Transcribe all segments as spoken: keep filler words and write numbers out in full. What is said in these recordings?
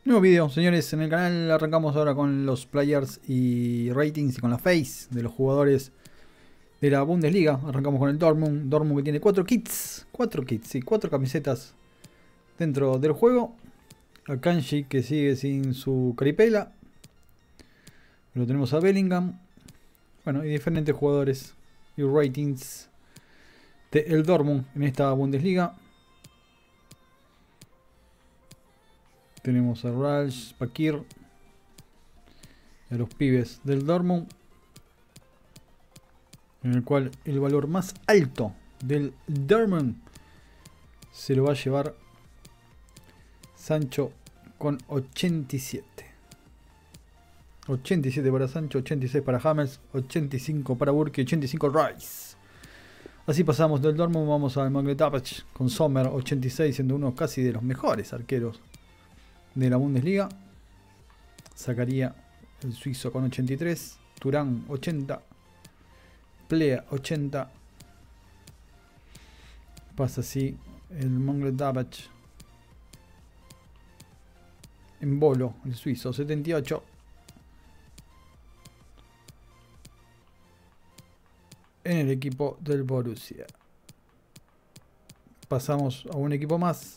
Nuevo video, señores, en el canal. Arrancamos ahora con los players y ratings y con la face de los jugadores de la Bundesliga. Arrancamos con el Dortmund, Dortmund que tiene cuatro kits, cuatro kits, sí, cuatro camisetas dentro del juego. A Kanji que sigue sin su caripela. Lo tenemos a Bellingham. Bueno, y diferentes jugadores y ratings de el Dortmund en esta Bundesliga. Tenemos a Ralf, Bakir, a los pibes del Dortmund, en el cual el valor más alto del Dortmund se lo va a llevar Sancho con ochenta y siete. ochenta y siete para Sancho, ochenta y seis para Hummels, ochenta y cinco para Burke, ochenta y cinco Rice. Así pasamos del Dortmund, vamos al Mönchengladbach con Sommer, ochenta y seis, siendo uno casi de los mejores arqueros de la Bundesliga. Sacaría el suizo con ochenta y tres, Turán ochenta, Plea ochenta. Pasa así el Mönchengladbach en Bolo, el suizo setenta y ocho. En el equipo del Borussia. Pasamos a un equipo más.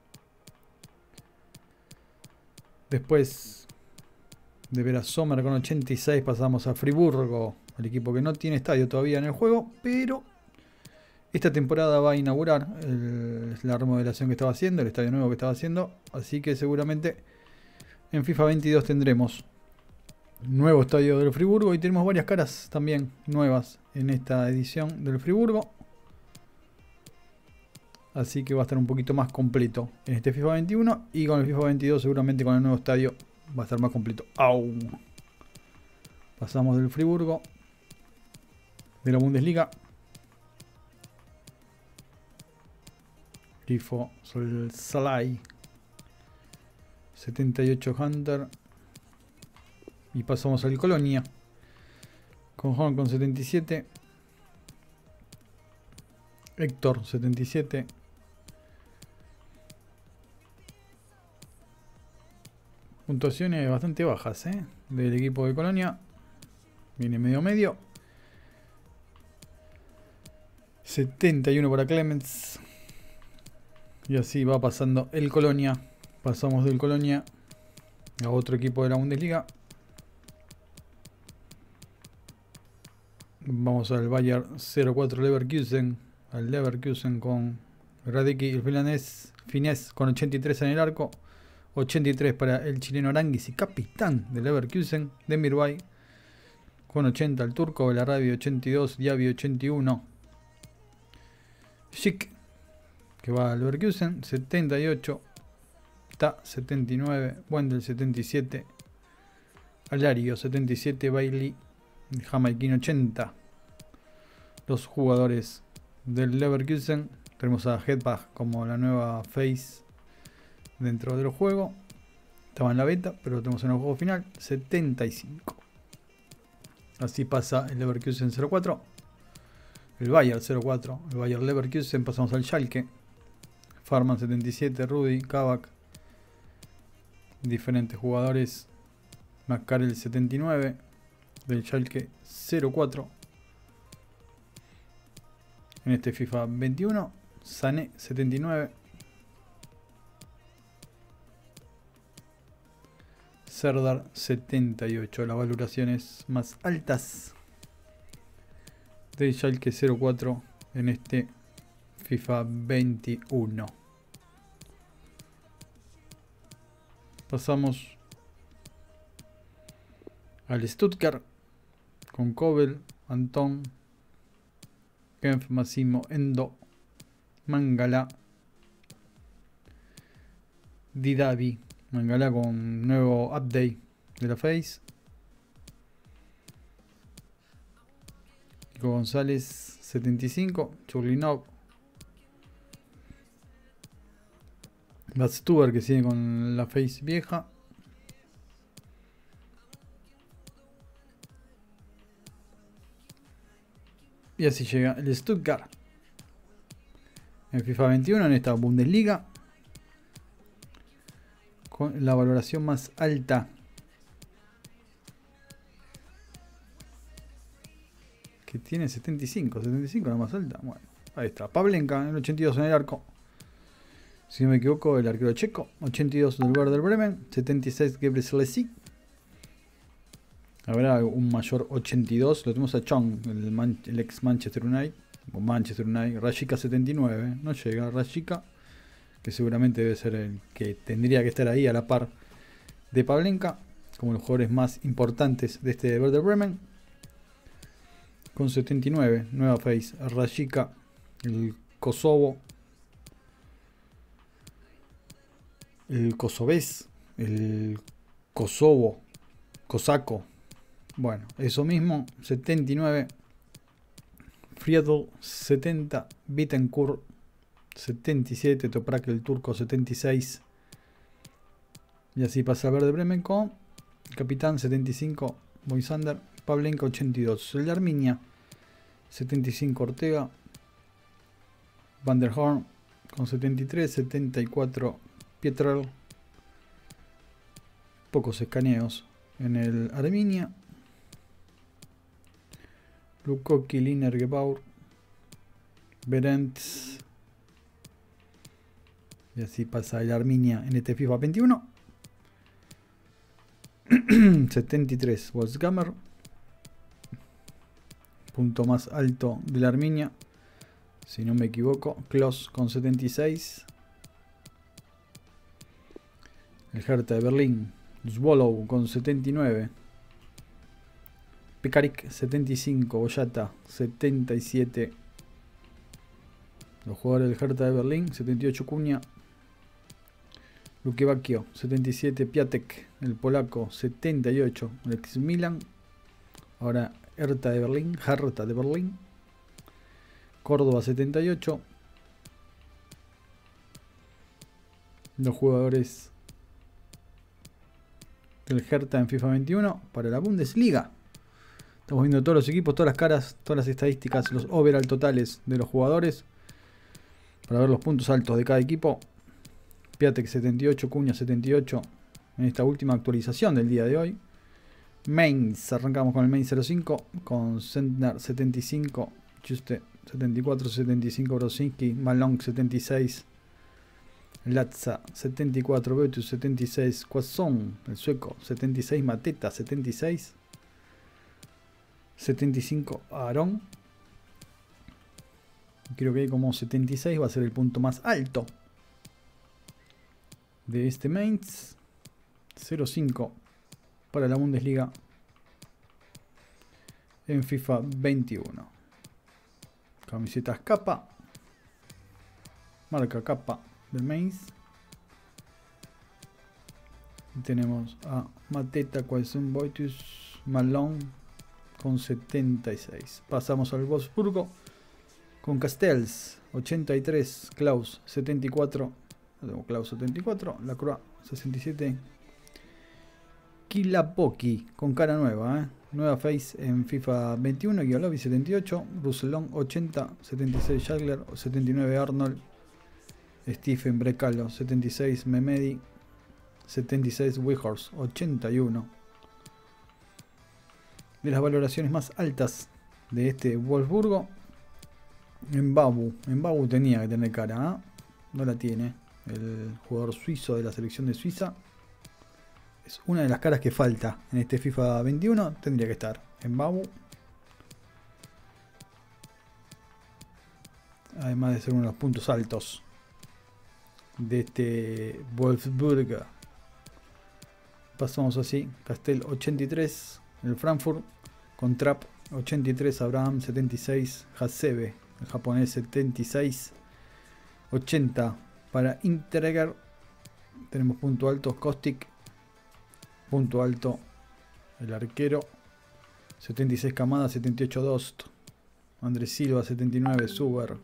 Después de ver a Sommer con ochenta y seis pasamos a Friburgo, el equipo que no tiene estadio todavía en el juego, pero esta temporada va a inaugurar el, la remodelación que estaba haciendo, el estadio nuevo que estaba haciendo, así que seguramente en FIFA veintidós tendremos nuevo estadio del Friburgo y tenemos varias caras también nuevas en esta edición del Friburgo. Así que va a estar un poquito más completo en este FIFA veintiuno. Y con el FIFA veintidós seguramente con el nuevo estadio va a estar más completo aún. Pasamos del Friburgo, de la Bundesliga. Grifo Sol Salai. setenta y ocho Hunter. Y pasamos al Colonia. Con Juan con setenta y siete. Héctor setenta y siete. Puntuaciones bastante bajas, ¿eh? Del equipo de Colonia. Viene medio medio. setenta y uno para Clemens. Y así va pasando el Colonia. Pasamos del Colonia a otro equipo de la Bundesliga. Vamos al Bayer cero cuatro Leverkusen. Al Leverkusen con Radicki, el finlandés Finés con ochenta y tres en el arco. ochenta y tres para el chileno Aranguis y capitán del Leverkusen, Demirbay con ochenta, el turco Belarabi ochenta y dos, Diaby ochenta y uno, Schick que va al Leverkusen setenta y ocho, Ta setenta y nueve, Wendel setenta y siete, Alario setenta y siete, Bailey Jamaiquín ochenta. Los jugadores del Leverkusen, tenemos a Hedbach como la nueva face dentro del juego. Estaba en la beta, pero lo tenemos en el juego final. setenta y cinco. Así pasa el Leverkusen cero cuatro. El Bayer cero cuatro. El Bayer Leverkusen. Pasamos al Schalke. Farman setenta y siete. Rudy. Kabak. Diferentes jugadores. Macarel setenta y nueve. Del Schalke cero cuatro. En este FIFA veintiuno. Sané setenta y nueve. Serdar setenta y ocho, las valoraciones más altas de Schalke cero cuatro en este FIFA veintiuno. Pasamos al Stuttgart con Kobel, Anton, Kempf, Massimo, Endo, Mangala, Didavi. Mangala con nuevo update de la face. Nico González setenta y cinco. Churlinov. Batstuber que sigue con la face vieja. Y así llega el Stuttgart en FIFA veintiuno en esta Bundesliga. con la valoración más alta. Que tiene setenta y cinco, setenta y cinco la más alta. Bueno, ahí está. Pavlenka, el ochenta y dos en el arco. Si no me equivoco, el arquero checo. ochenta y dos del Werder Bremen. setenta y seis Gebrselassie. Habrá un mayor ochenta y dos. Lo tenemos a Chong, el, Man el ex Manchester United. O Manchester United. Rashica setenta y nueve. No llega Rashica, que seguramente debe ser el que tendría que estar ahí a la par de Pavlenka, como los jugadores más importantes de este Werder Bremen. Con setenta y nueve, nueva face, Rashica, el Kosovo, el kosovés, el Kosovo, cosaco. Bueno, eso mismo, setenta y nueve, Friedel, setenta, Bittencourt, setenta y siete, Toprak el turco, setenta y seis. Y así pasa el Werder Bremen con capitán setenta y cinco, Moisander, Pavlenka ochenta y dos, el de Arminia setenta y cinco, Ortega, Van der Horn con setenta y tres, setenta y cuatro, Pietrel. Pocos escaneos en el Arminia. Lukoki, Liner, Gebauer, Berends. Y así pasa el Arminia en este FIFA veintiuno. setenta y tres, Wolfsgammer. Punto más alto de la Arminia, si no me equivoco. Klos con setenta y seis. El Hertha de Berlín. Swallow con setenta y nueve. Pekarik setenta y cinco. Boyata setenta y siete. Los jugadores del Hertha de Berlín. setenta y ocho Cunha. Lukebakio setenta y siete. Piatek, el polaco, setenta y ocho. El ex Milan. Ahora Hertha de Berlín. Hertha de Berlín. Córdoba setenta y ocho. Los jugadores del Hertha en FIFA veintiuno para la Bundesliga. Estamos viendo todos los equipos, todas las caras, todas las estadísticas, los overall totales de los jugadores para ver los puntos altos de cada equipo. Piatek setenta y ocho, Cunha setenta y ocho en esta última actualización del día de hoy. Mainz, arrancamos con el Mainz cero cinco, con Sentner setenta y cinco, Juste setenta y cuatro, setenta y cinco Brosinski, Malong setenta y seis, Latza setenta y cuatro, Betus setenta y seis, Quasson, el sueco setenta y seis, Mateta setenta y seis, setenta y cinco Aaron. Creo que como setenta y seis va a ser el punto más alto de este Mainz. Cero cinco para la Bundesliga en FIFA veintiuno. Camisetas capa, marca capa del Mainz. Y tenemos a Mateta, Quaison, Boitus, Malone con setenta y seis. Pasamos al Wolfsburgo con Castells ochenta y tres, Klaus setenta y cuatro, Klaus setenta y cuatro, Lacroix sesenta y siete. Kilapoki con cara nueva, ¿eh? Nueva face en FIFA veintiuno, Giolovi setenta y ocho, Russelon ochenta, setenta y seis Jagler, setenta y nueve Arnold, Stephen Brecalo setenta y seis, Memedi setenta y seis, Weghorst ochenta y uno. De las valoraciones más altas de este Wolfsburgo, Mbabu. Mbabu tenía que tener cara, ¿eh? No la tiene. El jugador suizo de la selección de Suiza es una de las caras que falta en este FIFA veintiuno. Tendría que estar Mbabu. Además de ser uno de los puntos altos de este Wolfsburg. Pasamos así. Castell ochenta y tres. El Frankfurt con Trapp ochenta y tres. Abraham setenta y seis. Hasebe, el japonés, setenta y seis. ochenta para Interegger. Tenemos punto alto Kostic. Punto alto el arquero. setenta y seis Kamada, setenta y ocho Dost. Andrés Silva setenta y nueve. Suber.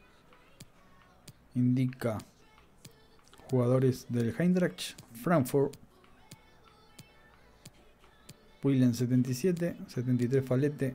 Indica jugadores del Eintracht Frankfurt. Willen setenta y siete. setenta y tres Falete.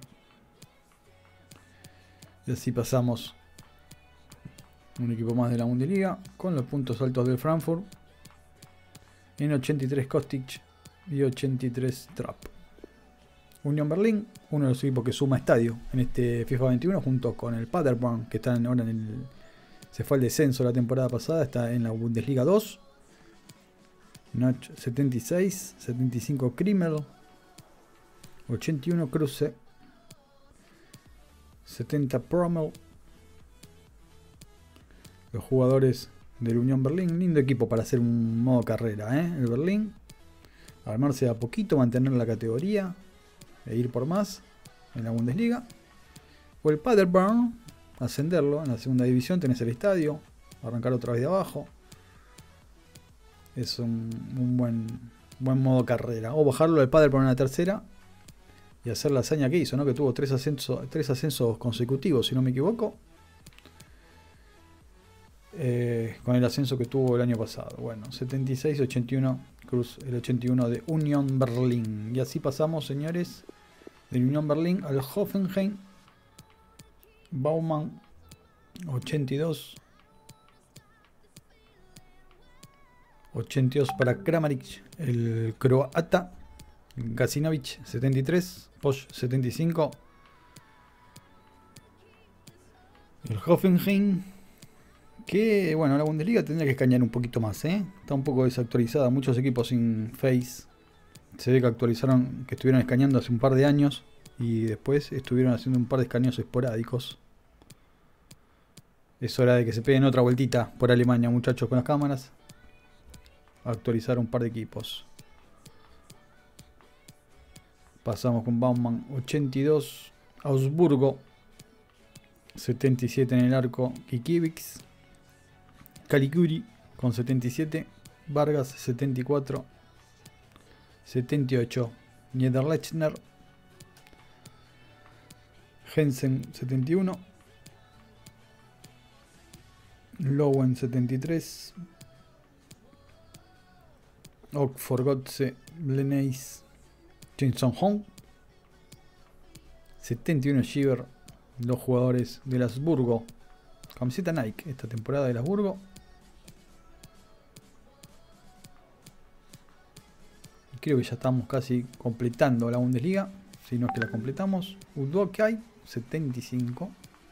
Y así pasamos un equipo más de la Bundesliga con los puntos altos del Frankfurt. En ochenta y tres Kostic y ochenta y tres Trapp. Unión Berlín, uno de los equipos que suma estadio en este FIFA veintiuno, junto con el Paderborn, que está ahora en el... se fue al descenso la temporada pasada, está en la Bundesliga dos. Notch setenta y seis, setenta y cinco Krimmel, ochenta y uno Kruse, setenta Prommel. Los jugadores del Unión Berlín, lindo equipo para hacer un modo carrera, ¿eh? El Berlín, armarse a poquito, mantener la categoría e ir por más en la Bundesliga. O el Paderborn, ascenderlo en la segunda división, tenés el estadio, arrancar otra vez de abajo. Es un, un buen, buen modo carrera. O bajarlo del Paderborn en la tercera y hacer la hazaña que hizo, ¿no? Que tuvo tres ascensos, tres ascensos consecutivos, si no me equivoco. Eh, con el ascenso que tuvo el año pasado. Bueno, setenta y seis, ochenta y uno Cruz, el ochenta y uno de Unión Berlín. Y así pasamos, señores, del Unión Berlín al Hoffenheim. Baumann, ochenta y dos. ochenta y dos para Kramaric, el croata. Gacinovic, setenta y tres. Posch, setenta y cinco. El Hoffenheim, que bueno, la Bundesliga tendría que escanear un poquito más, ¿eh? Está un poco desactualizada, muchos equipos sin face. Se ve que actualizaron, que estuvieron escaneando hace un par de años y después estuvieron haciendo un par de escaneos esporádicos. Es hora de que se peguen otra vueltita por Alemania, muchachos, con las cámaras. Actualizar un par de equipos. Pasamos con Baumann, ochenta y dos. Augsburgo, setenta y siete en el arco. Kikiewicz. Caliguri con setenta y siete. Vargas, setenta y cuatro. setenta y ocho. Niederlechner. Jensen, setenta y uno. Lowen, setenta y tres. Okforgotze, Bleneis, Jameson Hong, setenta y uno Shiver, los jugadores del Habsburgo, camiseta Nike esta temporada del Habsburgo. Creo que ya estamos casi completando la Bundesliga, si no es que la completamos. Udokai, setenta y cinco.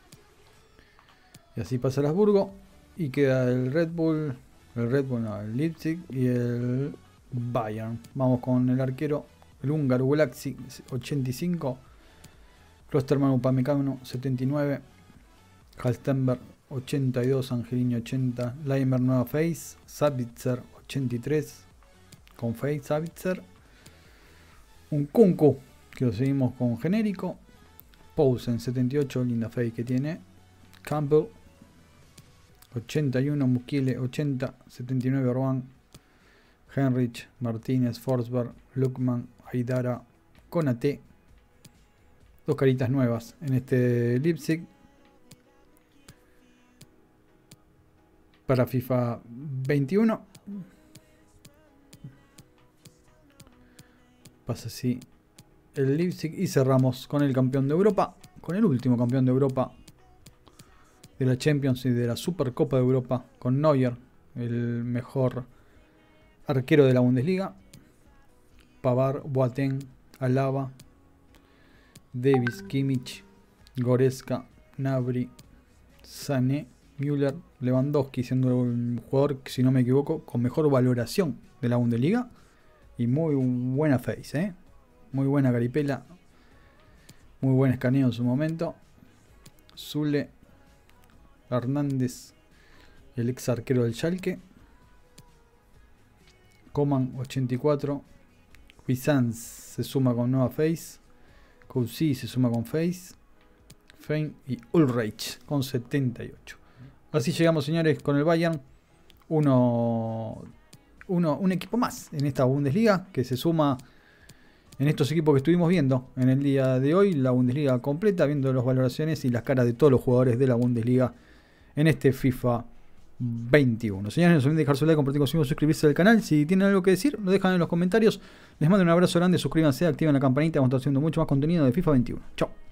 Y así pasa el Habsburgo y queda el Red Bull, el Red Bull, no, el Leipzig y el Bayern. Vamos con el arquero, el húngaro Gulaxi, ochenta y cinco. Klosterman Upamecano, setenta y nueve. Halstenberg, ochenta y dos. Angelini, ochenta. Leimer, nueva face. Sabitzer, ochenta y tres. Con face, Sabitzer. Un Kunku, que lo seguimos con genérico. Poulsen, setenta y ocho. Linda face que tiene. Campbell, ochenta y uno. Mukiele, ochenta. setenta y nueve. Orban. Henrich, Martínez, Forsberg, Lukman, Aidara, Konate. Dos caritas nuevas en este Leipzig. Para FIFA veintiuno. Pasa así el Leipzig y cerramos con el campeón de Europa. Con el último campeón de Europa. De la Champions y de la Supercopa de Europa. Con Neuer, el mejor arquero de la Bundesliga. Pavard, Boateng, Alaba, Davis, Kimmich, Goretzka, Gnabry, Sané, Müller, Lewandowski, siendo el jugador, si no me equivoco, con mejor valoración de la Bundesliga. Y muy buena face, ¿eh? Muy buena caripela. Muy buen escaneo en su momento. Zule, Hernández, el ex arquero del Schalke. Coman, ochenta y cuatro. Cuisance se suma con nueva face. Cousy se suma con face. Fein y Ulreich con setenta y ocho. Así llegamos, señores, con el Bayern. Uno, uno, un equipo más en esta Bundesliga que se suma en estos equipos que estuvimos viendo en el día de hoy. La Bundesliga completa, viendo las valoraciones y las caras de todos los jugadores de la Bundesliga en este FIFA veintiuno. Señores, no se olviden de dejar su like, compartir consigo, suscribirse al canal. Si tienen algo que decir, lo dejan en los comentarios. Les mando un abrazo grande, suscríbanse, activen la campanita. Vamos a estar haciendo mucho más contenido de FIFA veintiuno. Chao.